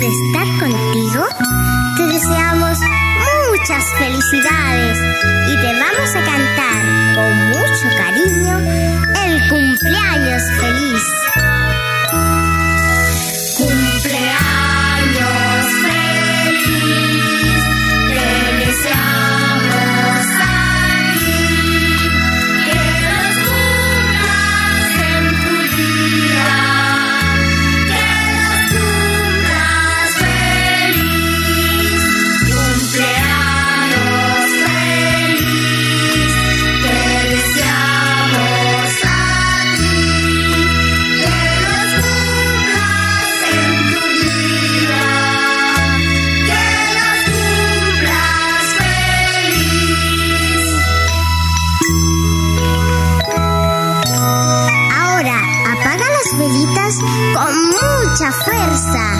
de estar contigo, te deseamos muchas felicidades y te vamos a cantar con mucho cariño el cumpleaños feliz. Cumpleaños feliz, te deseamos a ti, que los cumplas en tu día, que los cumplas feliz. Cumpleaños feliz, te deseamos a ti, que los cumplas en tu día, que los cumplas feliz. Ahora apaga las velitas con mucha fuerza.